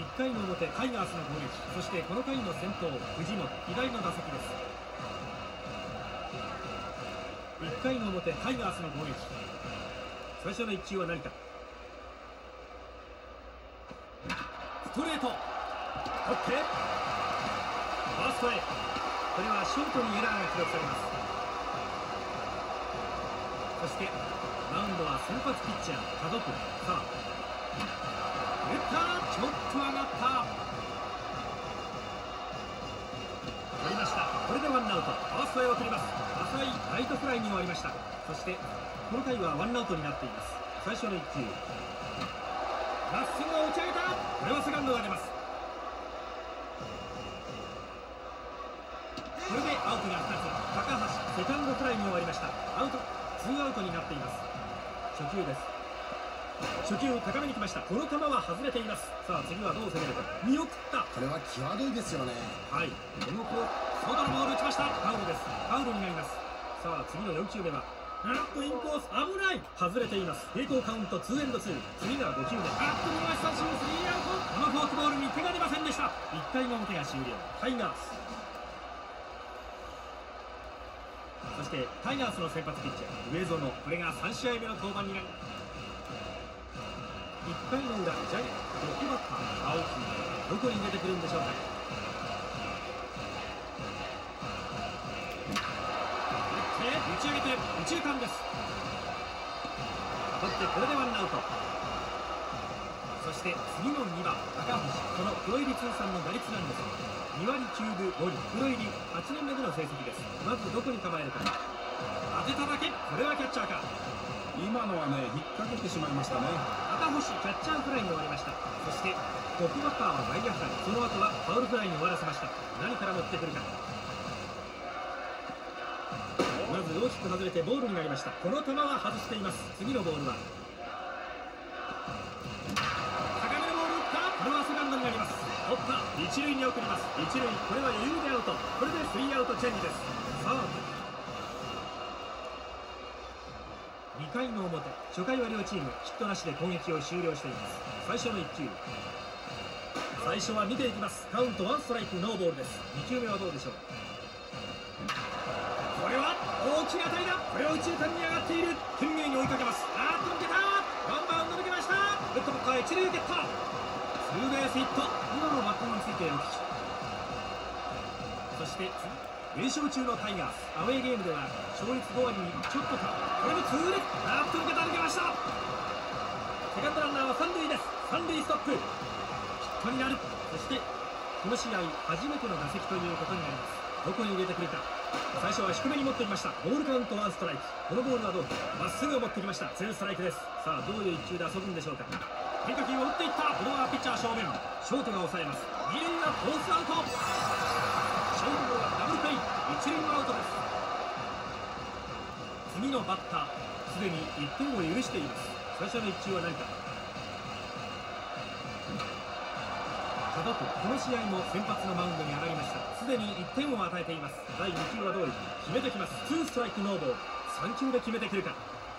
1回の表タイガースの攻撃、そしてこの回の先頭藤本左の打席です。1回の表タイガースの攻撃、最初の1球は成田、ストレート取ってファーストへ、これはショートにエラーが記録されます。そしてマウンドは先発ピッチャー門倉。さあ打った、ちょっと上がった、取りました。これでワンアウト、ファーストへ送ります。浅いライトフライに終わりました。そしてこの回はワンアウトになっています。最初の1球まっすぐを打ち上げた、これはセカンドが出ます。これでアウトが2つ、高橋セカンドフライに終わりました。アウト、ツーアウトになっています。初球です。初球高めに来ました。この球は外れています。さあ次はどう攻めるか、見送った、 これは際どいですよね。 はい、この外のボール打ちました。ファウルです。ファウルになります。さあ次の4球目はインコース危ない、外れています。平行カウント2エンド2、次が5球目、見逃し三振、スリーアウト。このフォークボールに手が出ませんでした。1回の表が終了、タイガース。そしてタイガースの先発ピッチャー上園、これが3試合目の登板になり、1回の裏ジャイアンツ6バッター青木、どこに出てくるんでしょうか。打ち上げて右中間です。取ってこれでワンアウト。そして次の2番高橋、このプロ入り通算の打率なんですが2割9分5厘、プロ入り8年目での成績です。まずどこに構えるか、当てただけ、これはキャッチャーか。 今のはね、引っ掛けてしまいましたね。 赤星キャッチャーフライに終わりました。そしてトップバッターは外野フライ、その後はファウルフライに終わらせました。何から持ってくるか。まず大きく外れてボールになりました。この球は外しています。次のボールは高めのボール打った、これはセカンドになります。取った、一塁に送ります。一塁、これは余裕でアウト。これでスリーアウトチェンジです。さあ2回の表、初回は両チームヒットなしで攻撃を終了しています。最初の1球、最初は見ていきます。カウント1ストライクノーボールです。2球目はどうでしょう。これは大きな当たりだ、これは右中間に上がっている。懸命に追いかけます。抜けた、ワンバウンド抜けました。レッドバッター一塁ゲット、ツーベースヒット。今のバッティングについてお聞き。そして連勝中のタイガース、アウェーゲームでは勝率5割にちょっとか、これもツーレッ抜けた、抜けました。セカンドランナーは三塁です。三塁ストップ、ヒットになる。そしてこの試合初めての打席ということになります。どこに入れてくるか。最初は低めに持ってきました。ボールカウント1ストライク。このボールはどうか、まっすぐを持ってきました。2ストライクです。さあどういう1球で遊ぶんでしょうか。変化球を打っていった。これはピッチャー正面、ショートが抑えます。二塁はフォースアウト、ショートゴロはダブルプレイ、一塁のアウトです。次のバッターすでに1点を許しています。最初の1球は何か。この試合も先発のマウンドに上がりました。すでに1点を与えています。第2球はどういう決めてきます。2ストライクノーボール、3球で決めてくるか。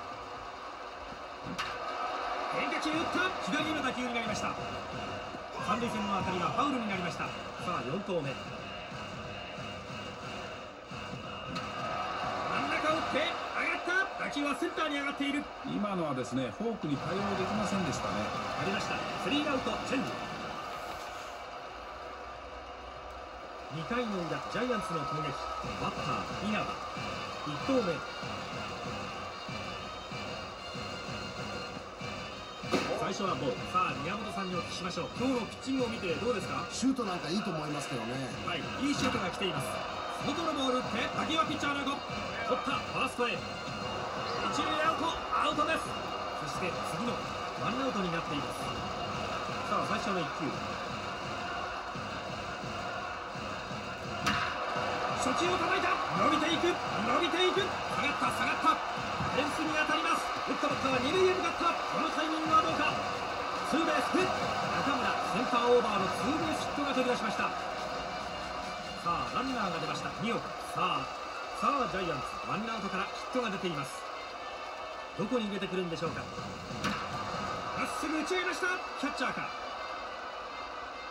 変化球打った、左の打球になりました。三塁線の当たりはファウルになりました。さあ4投目、真ん中打って上がった、打球はセンターに上がっている。 今のはですね、フォークに対応できませんでしたね。 ありました。スリーアウトチェンジ。2回の裏ジャイアンツの攻撃、バッター稲葉、1投目、最初はボール。さあ宮本さんにお聞きしましょう。今日のピッチングを見てどうですか。 シュートなんかいいと思いますけどね。 はい、いいシュートが来ています。外のボール打って打球はピッチャーの横、取った、ファーストへ、一塁アウトです。そして次のワンアウトになっています。さあ最初の1球、初球を叩いた、伸びていく、下がった、フェンスに当たります。打ったバッターは二塁へ向かった。このタイミングはどうか。ツーベースヒット、中村センターオーバーのツーベースヒットが飛び出しました。さあランナーが出ました。二岡、さあジャイアンツワンアウトからヒットが出ています。どこに入れてくるんでしょうか。まっすぐ打ち上げました。キャッチャーか。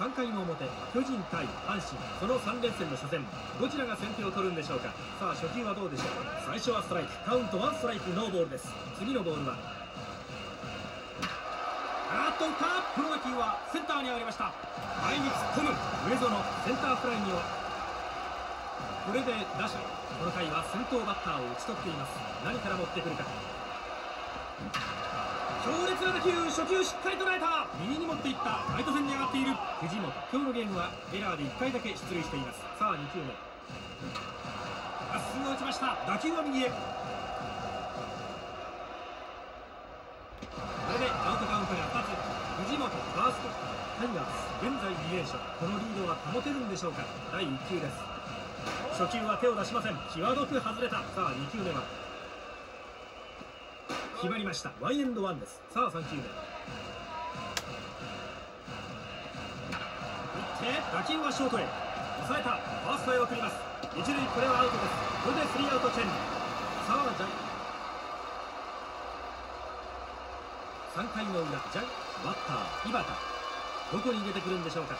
3回の表、巨人対阪神、その3連戦の初戦、どちらが先手を取るんでしょうか。さあ初球はどうでしょう。最初はストライク、カウント1ストライクノーボールです。次のボールは打った。この打球はセンターに上がりました。前に突っ込む上園、センターフライにはこれで打者この回は先頭バッターを打ち取っています。何から持ってくるか。強烈な打球、初球しっかり捉えた。右に持っていったライト線に上がっている藤本。今日のゲームはエラーで1回だけ出塁しています。さあ2球目、まっすぐ打ちました。打球は右へ。これでアウトカウントが2つ。藤本ファースト。タイガース現在2連勝。このリードは保てるんでしょうか。第1球です。初球は手を出しません。際どく外れた。さあ2球目は決まりました。ワンエンドワンです。さあ3球目、打って打球はショートへ抑えた。ファーストへ送ります。一塁、これはアウトです。これでスリーアウトチェンジ。さあジャイ3回の裏、ジャイバッター井端、どこに出てくるんでしょうか。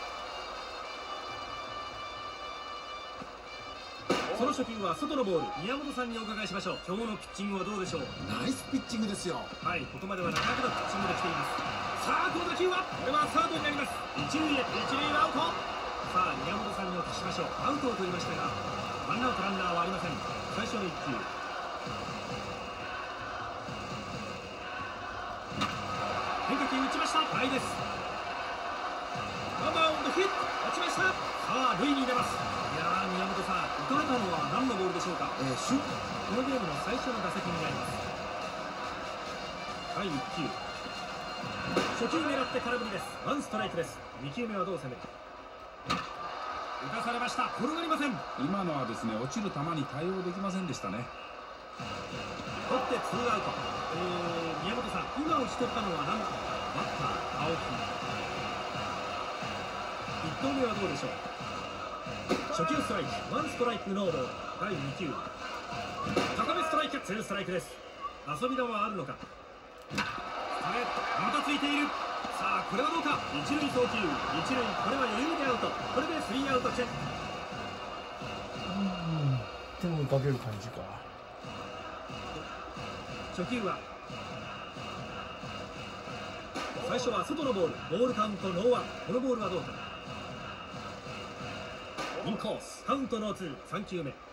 その初球は外のボール。宮本さんにお伺いしましょう。今日のピッチングはどうでしょう。 ナイスピッチングですよ。 はい、ここまではなかなかのピッチングできています。さあこの打球はこれはサードになります。一塁へ、一塁はアウト。さあ宮本さんにお聞きしましょう。アウトを取りましたがワンアウトランナーはありません。最初の1球、変化球打ちました。フライです。ワンバウンドヒット、落ちました。さあ塁に出ます。いやー宮本さん、打たれたのは何のボールでしょうか。 シュこのゲームの最初の打席になります。第1球、初球狙って空振りです。ワンストライクです。2球目はどう攻める。打たされました。転がりません。 今のはですね、落ちる球に対応できませんでしたね。 取ってツーアウト。宮本さん、今打ち取ったのは何バッター青木。1投目はどうでしょう。初球ストライク、ワンストライクノーボール。第2球、高めストライク、ツーストライクです。遊び球はあるのか。ストレートまたついている。さあこれはどうか。一塁送球、一塁、これは余裕でアウト。これでスリーアウトチェン。 手もかける感じか。 初球は最初は外のボール。ボールカウントノーワン。このボールはどうか。インコース、カウントノーツー。3球目、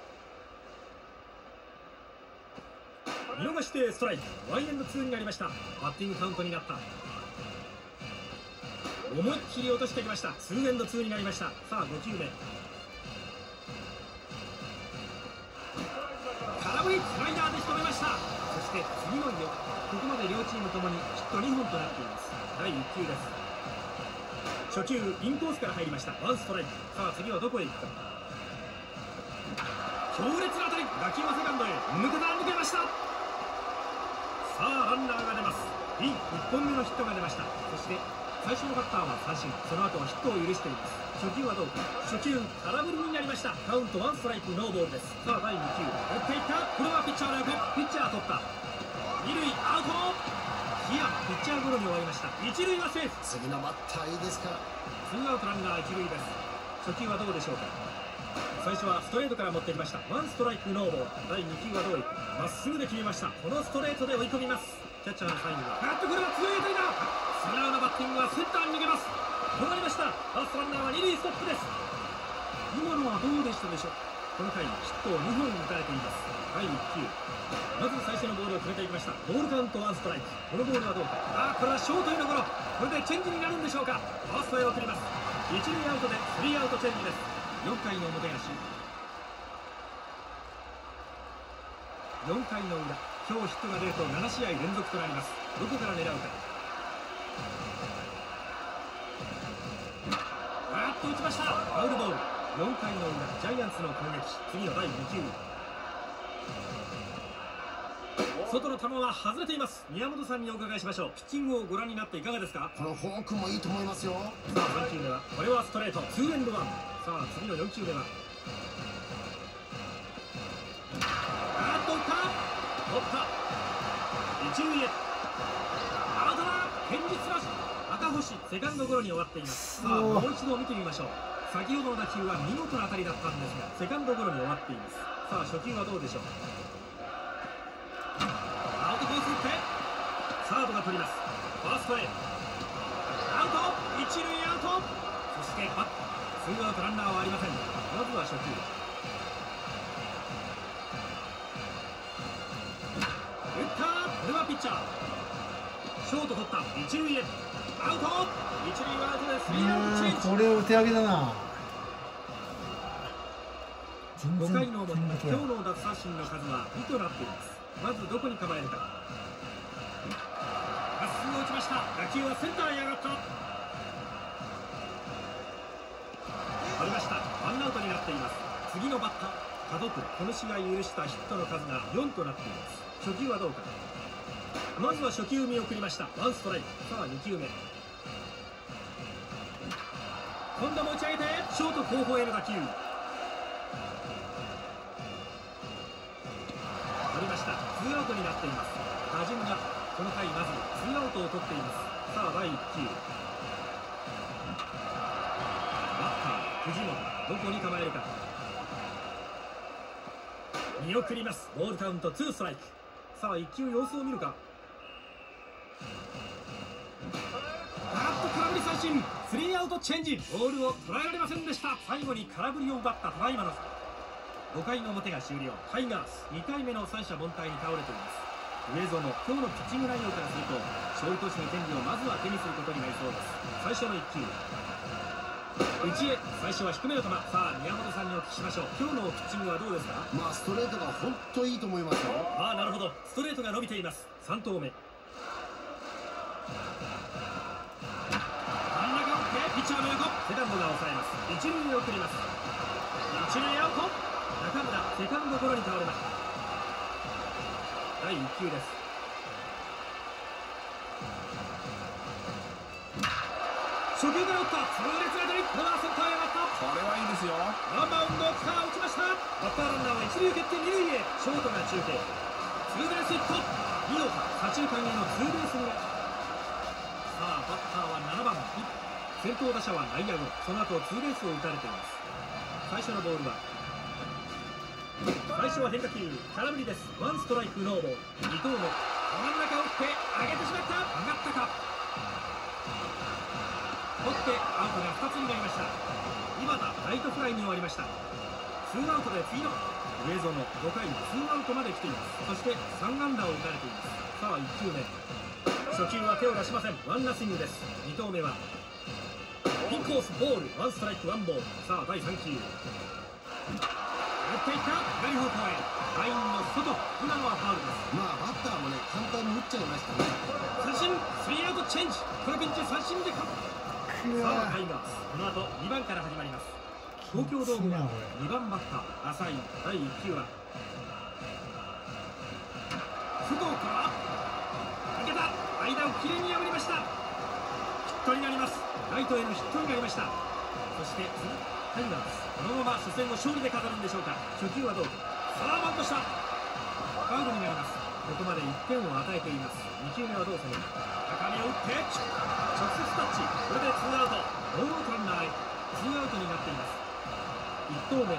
見逃してストライク。ワンエンドツーになりました。バッティングカウントになった。思いっきり落としてきました。ツーエンドツーになりました。さあ5球目、空振り、スライダーで仕留めました。そして次の4、ここまで両チームともにヒット2本となっています。第1球です。初球インコースから入りました。ワンストライク。さあ次はどこへ行くか。強烈な当たり、打球はセカンドへ抜けました。さあランナーが出ます。1本目のヒットが出ました。そして最初のバッターは三振、その後はヒットを許しています。初球はどうか。初球空振りになりました。カウントワンストライクノーボールです。さあ第2球、打っていった。これはピッチャーの横、ピッチャー取った。二塁アウト。檜山ピッチャーゴロに終わりました。一塁はセーフ。 次のバッターいいですから。 ツーアウトランナー一塁です。初球はどうでしょうか。最初はストレートから持ってきました。ワンストライクノーボール。第2球はどういく。まっすぐで決めました。このストレートで追い込みます。キャッチャーのサインはこれは強い当たりだ。素直なバッティングはセンターに抜けます。止まりました。ファーストランナーは二塁ストップです。今のはどうでしたでしょう。この回ヒットを2本打たれています。第1球、まず最初のボールを決めていきました。ボールカウントワンストライク。このボールはどうか。これはショートへのゴロ。これでチェンジになるんでしょうか。ファーストへ送ります。一塁アウトでスリーアウトチェンジです。4回の表足、4回の裏、今日ヒットが出ると7試合連続となります。どこから狙うか。打ちました。ファウルボール。4回の裏、ジャイアンツの攻撃。次の第2球、外の球は外れています。宮本さんにお伺いしましょう。ピッチングをご覧になっていかがですか。 このフォークもいいと思いますよ。 さあ3球目はこれはストレート、ツーエンドワン。さあ次の4球目は打った一塁へ。アウトだ。堅実な赤星、 セカンドゴロに終わっています。さあもう一度見てみましょう。先ほどの打球は見事な当たりだったんですがセカンドゴロに終わっています。さあ初球はどうでしょう。アウトコース打ってサードが取ります。ファーストへアウト、一塁アウト。そしてツーアウトランナーはありません。まずは初球打った。これはピッチャーショート取った。一塁へアウト、一塁アウトでスリーアウトチェンジ。 これを手上げだな。 5回の表、今日の奪三振の数は2となっています。まずどこに構えるか。まっすぐ打ちました。打球はセンターへ上がった。取りました。ワンアウトになっています。次のバッター門倉、この試合許したヒットの数が4となっています。初球はどうか。まずは初球見送りました。ワンストライク。さあ2球目今度も打ち上げてショート後方への打球取りました。ツーアウトになっています。打順がこの回まずツーアウトを取っています。さあ第1球バッター藤本、どこに構えるか。見送ります。ボールカウント2ストライク。さあ1球様子を見るか。空振り三振、スリーアウトチェンジ。ボールを捉えられませんでした。最後に空振りを奪ったトライマノス。5回の表が終了。タイガース2回目の三者凡退に倒れています。上園、今日のピッチング内容からすると勝利投手の権利をまずは手にすることになりそうです。最初の1球内へ、最初は低めの球。さあ宮本さんにお聞きしましょう。今日のピッチングはどうですか。 ストレートが本当いいと思いますよ。 なるほど、ストレートが伸びています。3投目ピッチャーの横、セカンドが抑えます。一塁に送ります。一塁アウト。中村、セカンドゴロに倒れました。第1球です。初球から打った痛烈な当たり。これはセンターへ上がった。 これはいいですよ。 ワンバウンドを打ちました。バッターランナーは一塁を蹴って二塁へ。ショートが中継、ツーベースヒット。見事左中間へのツーベースに。さあバッターは7番先頭打者は内野ゴロ。その後ツーベースを打たれています。最初のボールは最初は変化球空振りです。ワンストライクノーボール。2投目真ん中を打って上げてしまった。上がったか。取ってアウトが2つになりました。今田ライトフライに終わりました。ツーアウトで次の上園5回ツーアウトまで来ています。そして3安打を打たれています。さあ1球目初球は手を出しません。ワンナッシングです。2投目はインコースボール。ワンストライクワンボール。さあ第3球打っていった左方向へ。ラインの外。今のはファウルです。 バッターもね簡単に打っちゃいましたね。 三振、スリーアウトチェンジ。このピンチ三振で勝つ。さあタイガースこの後2番から始まります。東京ドームは2番バッター浅井。第1球は外から抜けた。間をきれいに破りました。ヒットになります。ライトへのヒットになりました。そしてタイガースこのまま初戦を勝利で飾るんでしょうか。初球はどうか。さあバントした。ファウルになります。ここまで1点を与えています。2球目はどう攻める。高めを打って直接タッチ。これでツーアウト。ノーアウトランナーへ。ツーアウトになっています。1投目真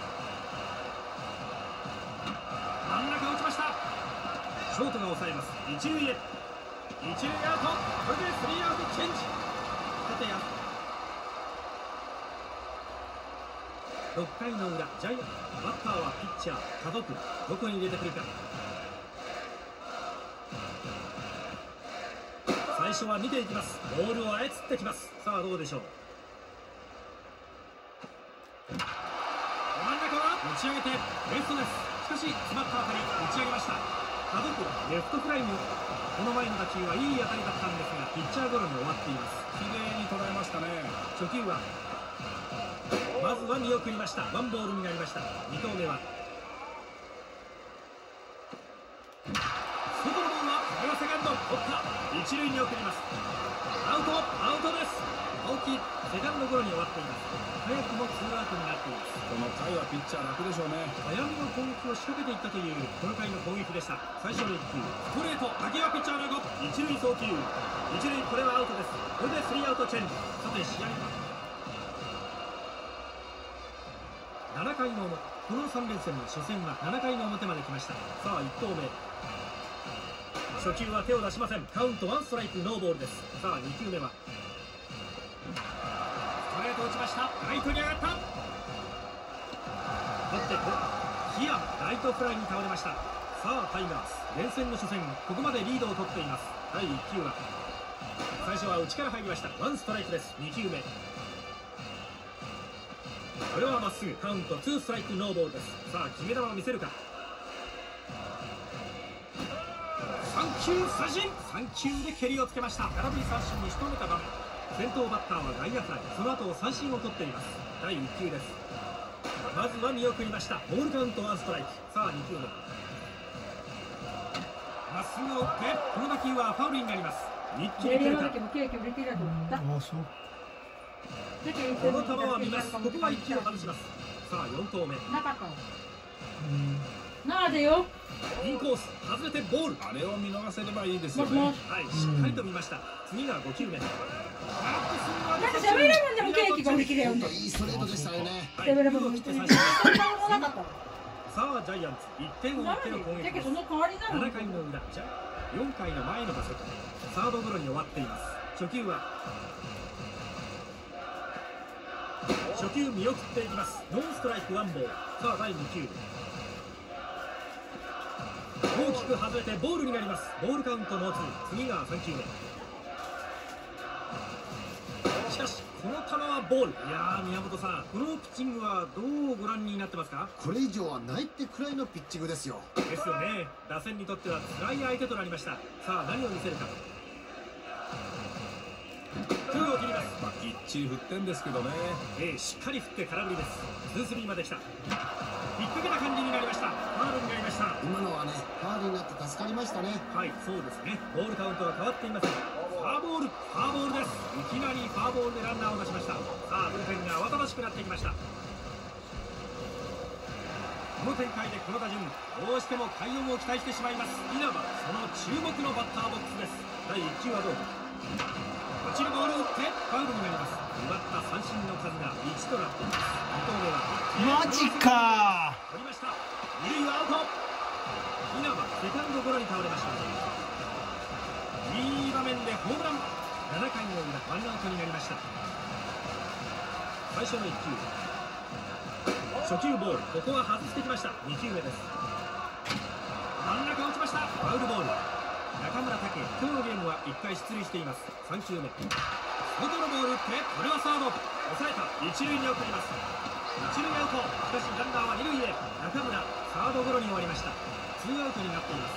ん中打ちました。ショートが抑えます。一塁へ。一塁アウト。これでスリーアウトチェンジ。立谷6回の裏ジャイアンツバッターはピッチャー門倉。どこに入れてくるか。最初は見ていきます。ボールを操ってきます。さあどうでしょう。真ん中は打ち上げてレフトです。しかし詰まった当たり打ち上げました。門倉レフトフライに。この前の打球はいい当たりだったんですがピッチャーゴロに終わっています。 綺麗に捉えましたね。 初球はまずは見送りました。ワンボールになりました。2投目は外のボールはこれはセカンド取った。一塁に送ります。アウトです。 青木セカンドゴロに終わっています。早くもツーアウトになっています。 この回はピッチャー楽でしょうね。 早めの攻撃を仕掛けていったというこの回の攻撃でした。最初の1球ストレート、竹はピッチャーの横、一塁送球、一塁、これはアウトです。これでスリーアウトチェンジ。さて試合7回の表、この3連戦の初戦は7回の表まで来ました。さあ1投目、初球は手を出しません。カウント1ストライクノーボールです。さあ2球目はストレート打ちました。ライトに上がった。打ってヒア、ライトフライに倒れました。さあタイガース連戦の初戦、ここまでリードを取っています。第1球は最初は内から入りました。ワンストライクです。2球目、これはまっすぐ、カウント2ストライクノーボールです。さあ決め球を見せるか。3球三振、3球で蹴りをつけました。空振り三振に仕留めた場面、先頭バッターは外野フライ、その後三振を取っています。第1球です。まずは見送りました。ボールカウント1ストライク。さあ2球目、まっすぐを打って、この打球はファウルになります。一気に来るか。 あ、そう。 この球は見ます。ここは1球を外します。さあ4投目、 なでよ。 インコース外れてボール。 あれを見逃せればいいですよね。 もしもし。 はい、しっかりと見ました。次が5球目。 なんか喋れるもんでもケーキが売り切れよんで。 いいストレートでしたよね。 はい、 喋れるもん 9を売り切れ。 切って三そん振。 なことなかったわ。 さあジャイアンツ1点を追っての攻撃です。 だけどその代わりなの。 7回の裏、じゃ4回の前の打席、サードゴロに終わっています。初球は初球見送っていきます。ノーストライクワンボール。さあ第2球、大きく外れてボールになります。ボールカウントの2。次が3球目、しかしこの球はボール。いやー宮本さん、このピッチングはどうご覧になってますか？ これ以上はないってくらいのピッチングですよ。 ですよね。打線にとっては辛い相手となりました。さあ何を見せるか。空を切ります。 まあ、きっちり振ってんですけどね。 しっかり振って空振りです。2-3まで来た。引っ掛けた感じになりました。ファウルになりました。 今のはね、ファウルになって助かりましたね。 はい、そうですね。ボールカウントは変わっていません。ファーボール、ファーボールです。いきなりファーボールでランナーを出しました。さあブルペンが慌ただしくなってきました。この展開でこの打順、どうしても快音を期待してしまいます。稲葉、その注目のバッターボックスです。第1球はどうか。落ちるボールを打ってファウルになります。奪った三振の数が1となっています。2投目はマジか取りました。二塁はアウト。稲葉セカンドゴロに倒れました。いい場面でホームラン。7回の裏、ワンアウトになりました。最初の1球、初球ボール、ここは外してきました。2球目です。真ん中落ちました。ファウルボール。中村拓也、今日のゲームは1回出塁しています。3球目、外のボール打って、これはサード抑えた。一塁に送ります。一塁アウト。しかしランナーは二塁へ。中村サードゴロに終わりました。ツーアウトになっています。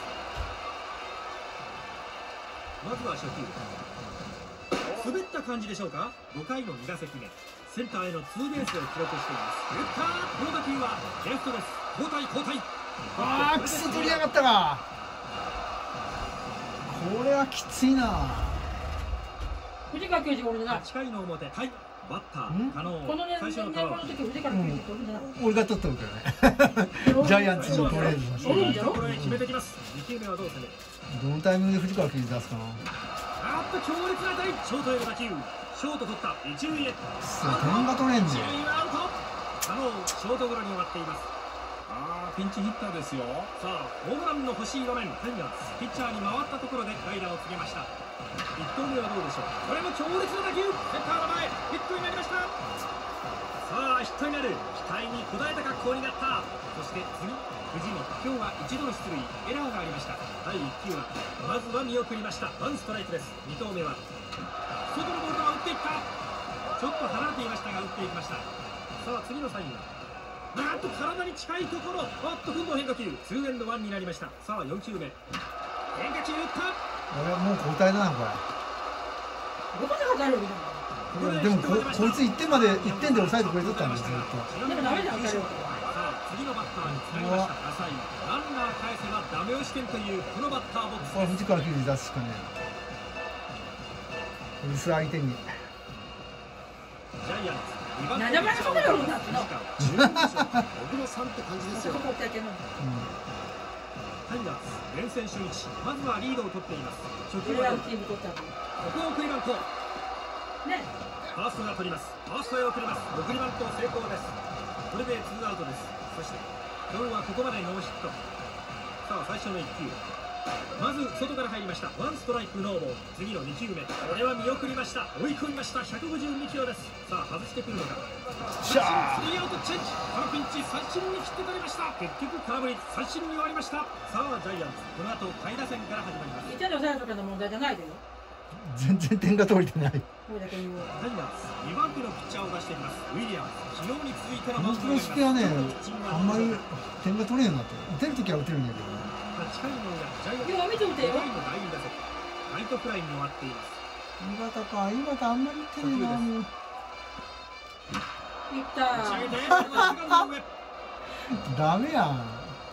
まずは初球、滑った感じでしょうか。5回の2打席目、センターへのツーベースを記録しています。打った。この打球はレフトです。交代交代。 あー、クソ取りやがったか。これはきついな。 藤川球児が俺だ。 8回の表、はい、バッタんー加納、 この年最初の球はの時藤川球児って俺だ。 俺が取ったんだよね。ジャイアンツのトレードおるんじゃろ。 これ決めてきます。2球目はどう攻める。 どのタイミングで藤川球児出すかな。 強烈な当たり、ショートへの打球、ショート取った。一塁へ。 そう点が取れん一じゃん。 塁はアウト。加納、ショートゴロに終わっています。 ああ、ピンチヒッターですよ。 さあホームランの欲しい場面、タイガースピッチャーに回ったところで代打を告げました。1投目はどうでしょう。これも強烈な打球、センターの前、ヒットになりました。さあヒットになる。期待に応えた格好になった。そして次、藤本、今日は一度の出塁、エラーがありました。第1球はまずは見送りました。ワンストライクです。2投目は外のボールは打っていった。ちょっと離れていましたが打っていきました。さあ次のサインはなんと体に近いところ、今度変化球、ツーエンドワンになりました。さあ4球目、変化球打った。 俺はもう交代だなこどこで当たるみたいな。 れ。でもこいつ1点まで1点で抑えてくれとったんですずっと。 でもダメだよ当たるよ。 さあ次のバッターにつなぎました。浅井、ランナー返せばダメ押し点というこのバッターボックスこれは藤川球児出すしかねえ。うるさい相手に。 ジャイアンツ2番手 7番そこでおるんだっての十分でしょ小黒さんって感じですよ。 ここってやけんのタイガース連戦初日、まずはリードを取っています。初球は俺らのチーム取ったのここを送りバント、 ねファーストが取ります。ファーストへ送ります。送りバント成功です。これで2アウトです。そして今日はここまでノーヒット。さあ最初の1球、まず外から入りました。ワンストライクノーボール。次の2球目、これは見送りました。追い込みました。152キロです。さあ外してくるのか。 しゃスリーアウトチェンジ。このピンチ三振に切って取りました。結局空振り三振に終わりました。さあジャイアンツこの後下位打線から始まります。 1点で抑えるとかの問題じゃないでよ全然点が取れてない。 これだけ言うタイガース2番手のピッチャーを出しています。ウィリアムズ、昨日に続いてのこのプロスペはね、あんまり点が取れんようになって打てるときは打てるんだけどね。 8回の裏、ジャイアンツ今見てみてよ 5回の第2打席、ライトフライに終わっています。 井端か、井端あんまり打ってねえな、もう。 いった打ち上げてセカンドの上。 ダメやん。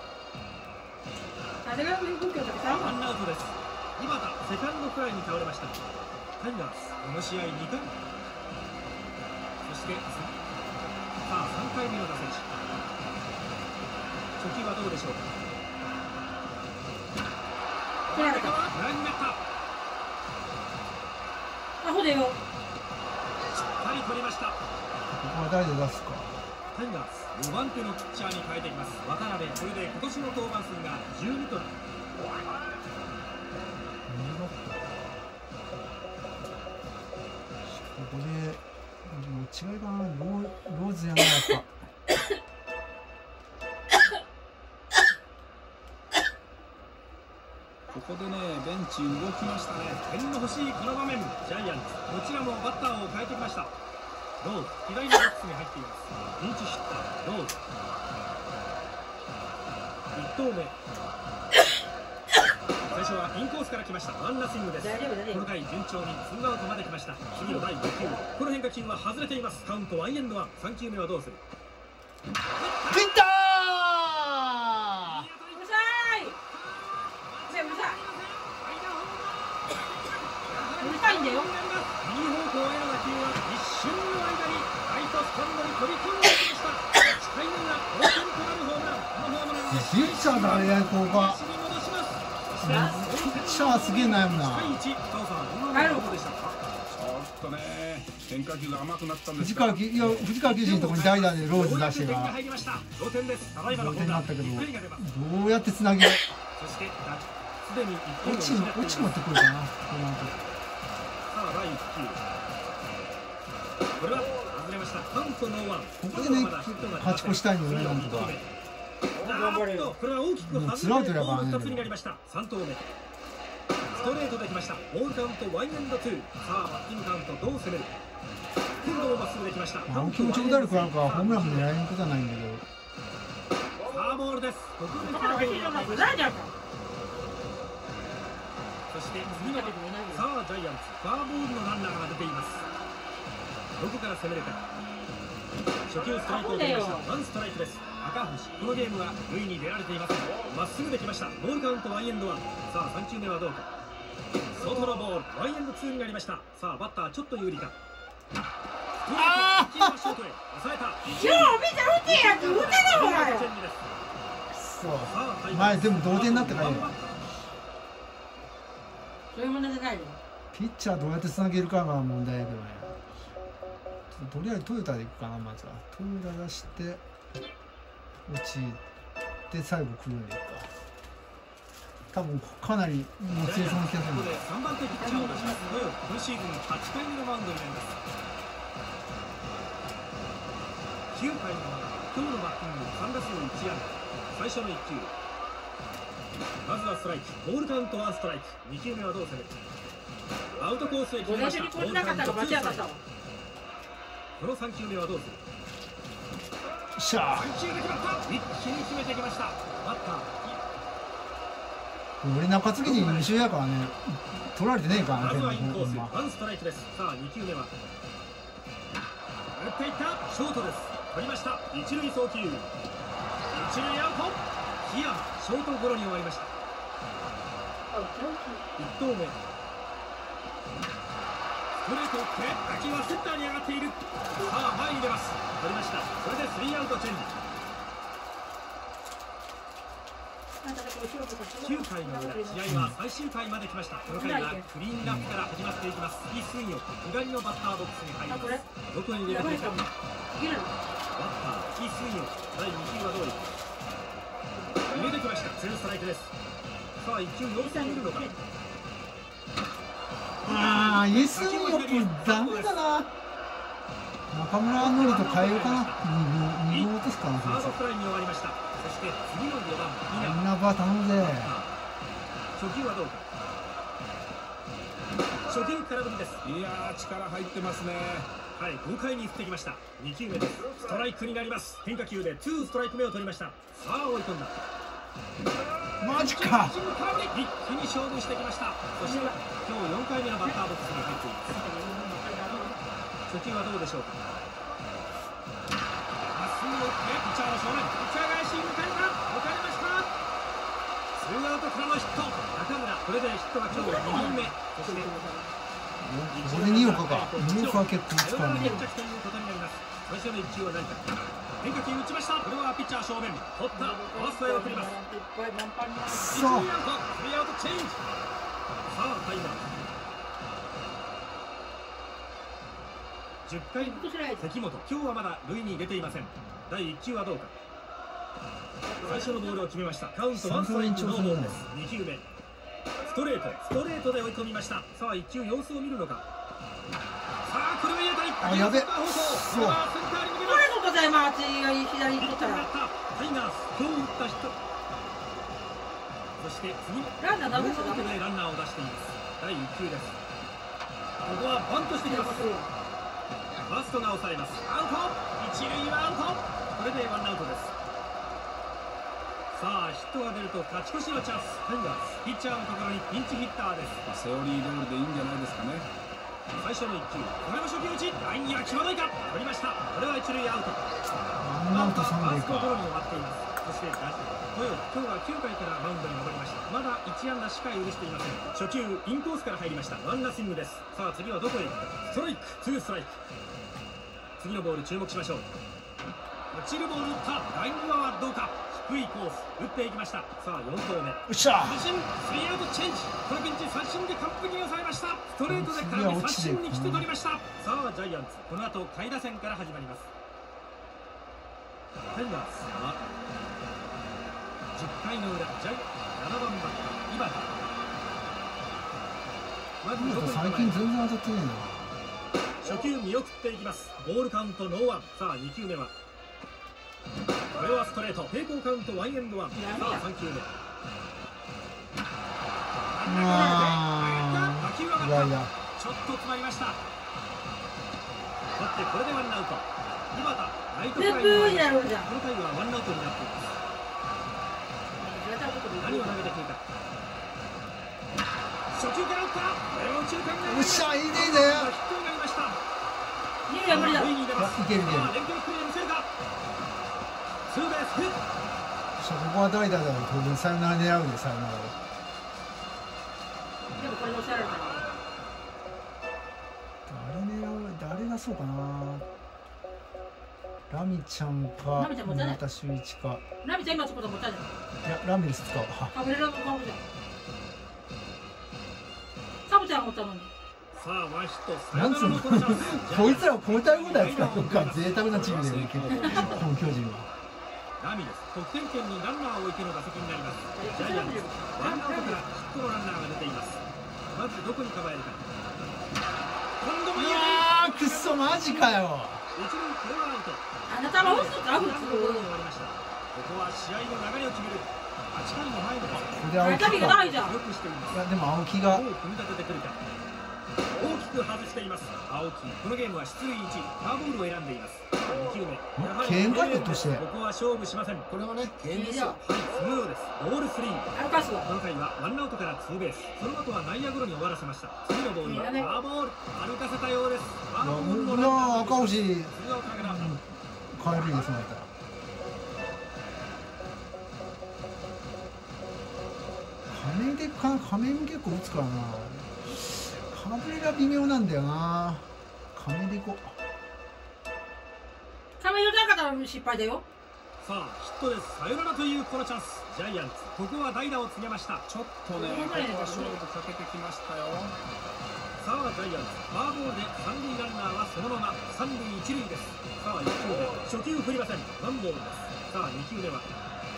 風が吹くけどさワンアウトです。井端セカンドフライに倒れました。タイガースこの試合2回、そしてさあ3回目の打席、初球はどうでしょうか。 取られたフライになった。 アホでよしっかり取りました。 ここは誰で出すか。 タイガース4番手のピッチャーに変えています。渡辺、これで今年の登板数が12となる。 ここで、もう違いかな、ローズやな、やっぱ。 ここでね、ベンチ動きましたね。 点の欲しいこの場面、ジャイアンツどちらもバッターを変えてきました。ローズ左のボックスに入っています。ピンチヒッターローズ、1投目最初はインコースから来ました。ワンナッシングです。 大丈夫だねこの回順調に2アウトまで来ました。次の第5球、この変化球は外れています。カウントワンエンドワン。3球目はどうする。 ピンタうるさいねうるさいうるさいんだよ右方向への打球は一瞬の間にライトスタンドに飛び込んできました。8回の裏、同点となるホームラン。このホームランでピッチャーだね、ここが。 試に戻します。 ピッチャーすげえ悩むな。 1、北尾さん、今のはどうでしたか。 ちょっとね、変化球が甘くなったんですが、 藤川球児のところに代打でローズ出してが入りました。同点です。ただいまの同点になったけど、 びっくりが出ます。 どうやってつなげる。 そしてすでに1点を落ち失っています。 持ってくるかな、この後。 さあ第1球、これは外れました。カウントノーワン。 ここでね、勝ち越したいのよね、なんとか。 頑張れよこれは大きく外れてもうツーアウトやからね 2つになりました。3投目ストレートできました。ボールカウントワンエンドツー。さあバッティングカウントどう攻める。今度もまっすぐできました。 青木も長打力あるからホームランも狙えることはないんだけど。 さあボールです。ここでフだからァウルを聞いてない与えました。 じゃんかそして次のさあジャイアンツフォアボールのランナーが出ています。どこから攻めるか。初球ストライクを取りました。ワンストライクです。赤星、このゲームは塁に出られていません。まっすぐできました。ボールカウントワンエンドワン。さあ3球目はどうか。外のボールワンエンドツーになりました。さあバッターちょっと有利か。あー、ショートへ抑えた。 今日見て打てやって打てなほらよそう前全部同点になってからよ。 そういうものじゃないよピッチャーどうやってつなげるかが問題だけどね。とりあえずトヨタでいくかな。まずはトヨタ出して落ちて最後クルーンでいくか。多分かなり持ちそうな気がするんだ。 ここで3番手ピッチャーを出します。今シーズン8回目のマウンドになります。9回の今日のバッティング3打数1安打。最初の1球、まずはストライク。ボールカウント1ストライク。2球目はどう攻める。アウトコースへ決めました。 午前中にこれなかったら間違ったわこの3球目はどうする。 しゃあ 3球で決まった。一気に決めてきました。バッター俺中継ぎに2周やからね、取られてねえからまずはインコース、 まワンストライクです。さあ2球目は打っていった。ショートです。取りました。一塁送球、一塁アウト。檜山ショートゴロに終わりました。1投目ストストレートを打って打球はセンターに上がっている。さあ前に出ます。取りました。それでスリーアウトチェンジ。9回の裏、試合は最終回まで来ました。この回はクリーンナップから始まっていきます。イ・スンヨク、左のバッターボックスに入ります。どこに入れていくか。バッターイ・スンヨク、第2球はどういく。入れてきました。ツーストライクです。さあ1球様子を見るのか。 ああ、イ・スンヨクダメだな。中村ノリと変えようかな。2分落とすかな。 サードフライに終わりました。そして次の4番稲葉頼むぜ。 初球はどうか。初球空振りです。 いやー力入ってますね。 はい、豪快に振ってきました。2球目です。ストライクになります。変化球で2ストライク目を取りました。さあ追い込んだ。 マジか。 一気に勝負してきました。そして今日4回目のバッターボックスに入っています。初球はどうでしょうか。まっすぐを打ってピッチャーの正面、ピッチャー返し迎えました。ツーアウトからのヒット。中村、これでヒットが今日2本目。そしてこれ2億か。2億は結構打つからね。 決着ということになります。最初の1球は何か。変化球打ちました。これはピッチャー正面、取ったファーストへ送ります。 そう。 スリーアウトチェンジ。さあタイマー。10回関本、今日はまだ塁に出ていません。第1球はどうか。最初のボールを決めました。カウント1ストライクノーボールです。2球目ストレートで追い込みました。さあ1球様子を見るのか。さあこれは当たり。 あ、やべ。 そう。 これもございます。左取ったらタイガース、今日打った人。そして次のランナーダブルでランナーを出しています。第1球です。ここはバントしてきます。ファーストが抑えます。アウト。一塁はアウト。これでワンアウトです。さあヒットが出ると勝ち越しのチャンス。タイガース、ピッチャーのところにピンチヒッターです。 セオリー通りでいいんじゃないですかね。 最初の1球、これも初球打ち。ラインには際どいか。取りました。これは一塁アウト。 ワンアウト3塁ファーストゴロか。 に終わっています。そして豊今日は9回からマウンドに戻りました。まだ1安打しか許していません。初球インコースから入りました。ワンナッシングです。さあ次はどこへ行くか。ストライク、ツーストライク。次のボール注目しましょう。落ちるボール打った。ライン際はどうか。低いコース打っていきました。さあ4投目、 よっしゃ。 三振、スリーアウトチェンジ。このピンチ三振で完璧に抑えました。ストレートで空振り三振に来て取りました。さあジャイアンツ、この後下位打線から始まります。タイガースは10回の裏、ジャイ7番バッター井端。まずどこに最近全然当たってねえな。 初球見送っていきます。ボールカウントノーワン。さあ2球目はこれはストレート。平行カウントワンエンドワン。さあ3球目。打球が上がった。ちょっと詰まりました。取ってこれでワンアウト。井端、ライトフライになる。この回はワンアウトになっています。何を投げてくるか。初球から打った。これは右中間に。 よっしゃ、いいねいいね。 ヒットになりました。 いや無理だ。 塁に出ます。 いけるいける。 連携プレー見せるか。ツーベースヒット。 ここは代打だよ。当然サヨナラ狙うで、サヨナラを。 でもこれ押さえられた。 誰出そうかな。ラミちゃんか村田修一か。 ラミちゃん今そこで持ったじゃん。 いや、ラミレス使う。 あ、俺らの顔じゃん。サブちゃん持ったのに。 さあワンヒット。 なんつうのこいつらを交代交代使うのか。贅沢なチームだよね、けどこの巨人は。 ラミレス、得点圏にランナーを置いての打席になります。ジャイアンツ、ワンアウトからヒットのランナーが出ています。まずどこに構えるか。今度もいい。 くっそ、マジかよ。 一塁、これはアウト。 あなたは嘘か。 フランスのゴールに終わりました。ここは試合の流れを決める8回の前のこれで青木か。 中身がないじゃん。 よくしています。 いや、でも青木がどう組み立ててくるか。大きく外しています。青木、このゲームは出塁1、フォアボールを選んでいます。2球目、やはり敬遠かとしてここは勝負しません。 これはね、敬遠ですよ。 はい、スムードです。ボール3。 歩かすわ。 この回はワンアウトからツーベース。その後は内野ゴロに終わらせました。次のボールはフォアボール。歩かせたようです。フォアボールのランナー赤星ツーアウトから帰るですまた。亀井結構打つからな。 かぶれが微妙なんだよな。亀でいこう。 亀寄らなかったら失敗だよ。 さあヒットでサヨナラというこのチャンス。ジャイアンツここは代打を告げました。 ちょっとね、ここは勝負かけてきましたよ。 さあジャイアンツフォアボールで三塁ランナーはそのまま三塁一塁です。さあ1球目初球振りません。ワンボールです。さあ2球目は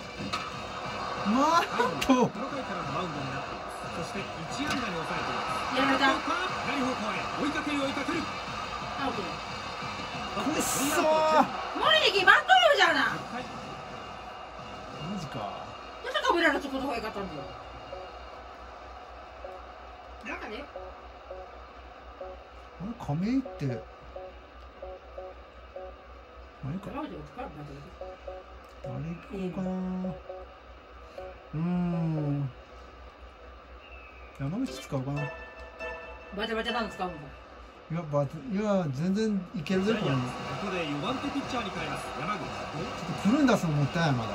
まあこの回からのマウンドになっています。そして1安打に抑えています。 やられた。 左方向へ追いかける追いかける。 アウトだ。 くっそー。 無理に決まっとるじゃな。 マジか。 なんでカメラのところが良かったんだよ。なんかね。 あれ亀井って何かアウトを使う誰行こうかな。山口使おうかな。 バチャバチャなの使うんだ。 いや全然いけるぜこれ。 ジャイアンツここで4番手ピッチャーに変えます。山口。 ちょっとクルン出すのもったいないまだ。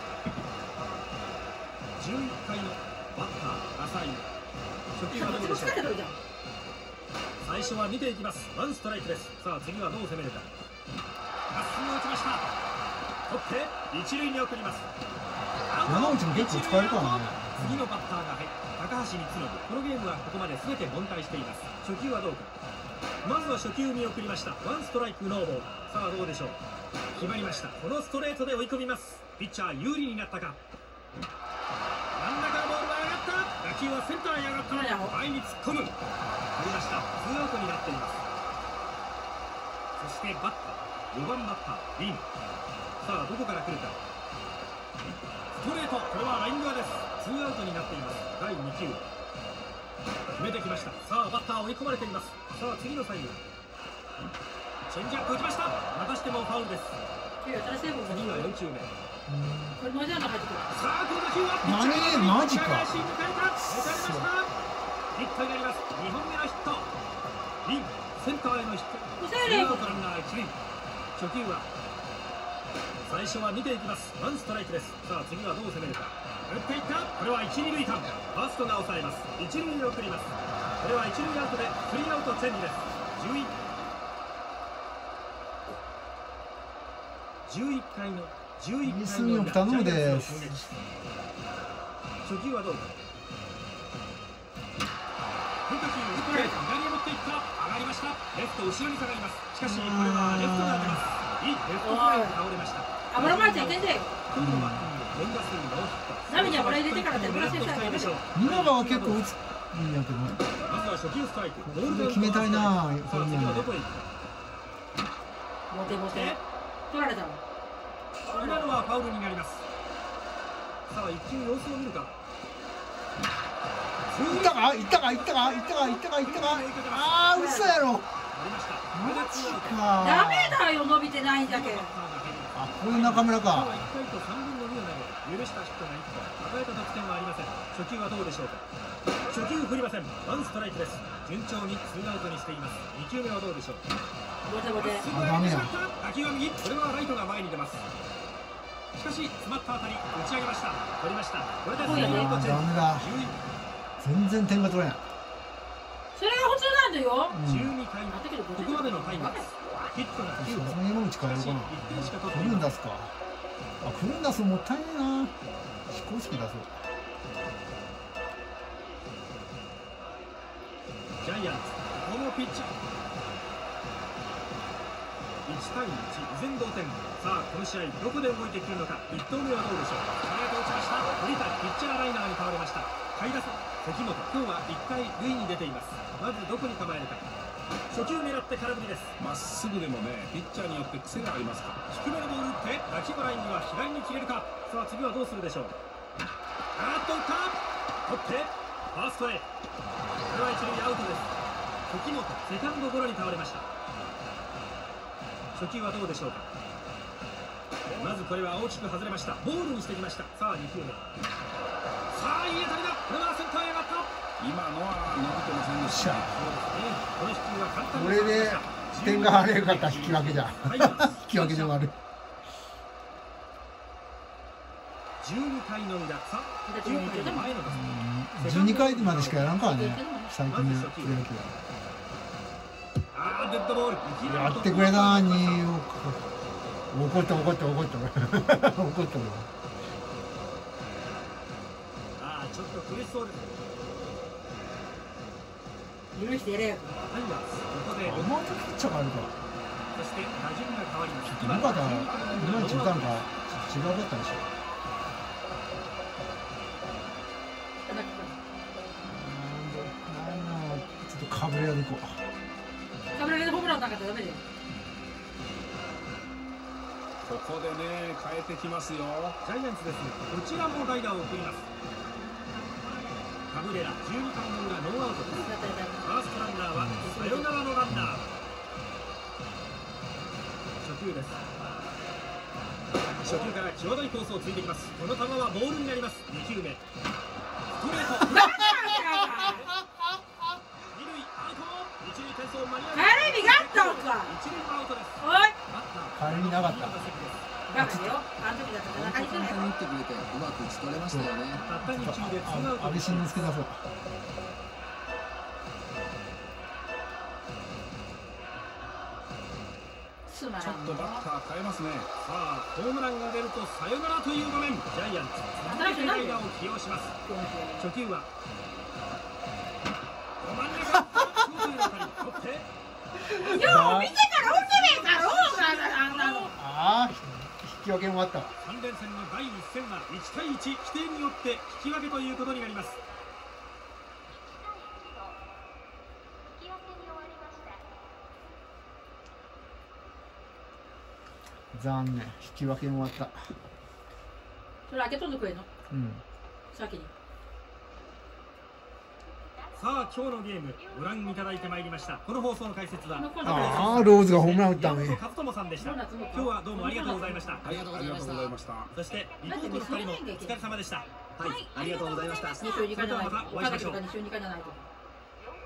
11回のバッター浅井。初球はどうでしょう。最初は見ていきます。ワンストライクです。さあ次はどう攻めるか。まっすぐ打ちました。取って一塁に送ります。 山口も結構使えるからね。 次のバッターが入って高橋光信。このゲームはここまで全て凡退しています。初球はどうか。まずは初球見送りました。ワンストライクノーボール。さあどうでしょう。決まりました。このストレートで追い込みます。ピッチャー有利になったか。真ん中のボールが上がった。打球はセンターへ上がった。前に突っ込む。取りました。ツーアウトになっています。そしてバッター4番バッターリン。さあどこから来るか。ストレート。これはライン際です。ツーアウトになっています。第2球決めてきました。さあバッター追い込まれています。さあ次のサイン。チェンジアップ打ちました。またしてもファウルです。次は4球目。 これマジャンが入ってくる。 さあこの打球はマジか。 打たれました。ヒットになります。2本目のヒット。リンセンターへのヒット。ツーアウトランナー一塁。初球は最初は見ていきます。ワンストライクです。さあ次はどう攻めるか。打っていった。これは一二塁間。ファーストが抑えます。一塁に送ります。これは一塁アウトでスリーアウトチェンジです。11回の頼むです。 初球はどうか。変化球打って左へ持っていった。上がりました。レフト後ろに下がります。しかしこれはレフトが出ます。いいレフトフライが倒れました。 あばらまいちゃいけんで。 今日のバッティング4打数ノーヒット。 涙これ入れてからでブラシしたいでしょ。 稲葉は結構打ついいんやけど。 まずは初球ストライク。ボールで決めたいな。 さあ次はどこへ行くか。 モテモテ。取られたの。 今のはファウルになります。さあ一球様子を見るか。 いったかああ嘘やろ。マジか。 ダメだよ伸びてないんだけど。 あこれ中村か。 1回と3分の2を投げ許したヒットが1本与えた得点はありません。初球はどうでしょうか。初球振りません。ワンストライクです。順調にツーアウトにしています。2球目はどうでしょう。 ボテボテ。 ダメや。 打球は右。これはライトが前に出ます。しかし詰まった当たり打ち上げました。取りました。これでスリーアウトチェンジ。 ダメだ。全然点が取れない。 それが普通なんだよ。 12回ここまでのタイムです。ヒットが9本。 山口変えるかな。クルン出すか。あクルン出すもったいないな。非公式出そう。 ジャイアンツこのピッチャー1対1依然同点。さあこの試合どこで動いてくるのか。1投目はどうでしょう。ストレート打ちました。鳥谷ピッチャーライナーに倒れました。下位打線関本今日は1回塁に出ています。まずどこに構えるか。初球狙って空振りです。 まっすぐでもね、ピッチャーによって癖がありますから。 低めのボール打って打球ラインには左に切れるか。さあ次はどうするでしょう。打った取ってファーストへ。これは一塁アウトです。関本セカンドゴロに倒れました。初球はどうでしょうか。まずこれは大きく外れました。ボールにしてきました。さあ2球目。さあいい当たりだ。これはセンターへ上がった。 今のは伸びてませんでした。 この飛球は簡単にこれで点が入れるかったら引き分けじゃ。引き分けじゃ悪い。 12回の裏、さあ9回の前の打席、 12回までしかやらんからね、最近のプロ野球あーデッドボール、 やってくれたに怒った怒った怒った怒ったあーちょっと苦しそうです。 許してやれよ。 タイガースここでもうちょっとピッチャーがあるかそして打順が変わります。 よかったら今の中間か違うだったでしょ。ちょっとかぶれ屋でいこう。 カブレでホームランなかったらダメだよ。 ここでね変えてきますよ。 ジャイアンツですね、こちらも代打を送ります。カブレラ12回の裏ノーアウトです。ファーストランナーはサヨナラのランナー。初球です。初球から際どいコースをついてきます。この球はボールになります。2球目ストレート、二塁アウト、一塁転送間に合う。 帰りにがあったのか。 一塁アウトです。 おい帰りになかった。 バカだよ。あの時だったら中に来るよ。 簡単に打ってくれてうまく打ち取れましたよね。 たった2球でツーアウト安倍晋之助だそう。 つまらんちょっとバッター変えますね。 さあホームランが出るとサヨナラという場面。ジャイアンツ続けて代打を起用します。初球は真ん中ショートへの当たり取ってよう見てから打ってねえからあんなの。 ああ引き分けもあったわ。 3連戦の第1戦は1対1、規定によって引き分けということになります。 残念、引き分けもあった。 それ開けとんでくれんのうん。 先に。 さあ今日のゲームご覧いただいてまいりました。この放送の解説はああローズがホームラン打ったのに。 和友さんでした。今日はどうもありがとうございました。 ありがとうごありがとうございざいました。 ました。 そしてリポートの2人もお疲れ様でした。 はい、ありがとうございました。 2週2回じゃないと。 それではまたお会いしましょう 2週2回じゃないと。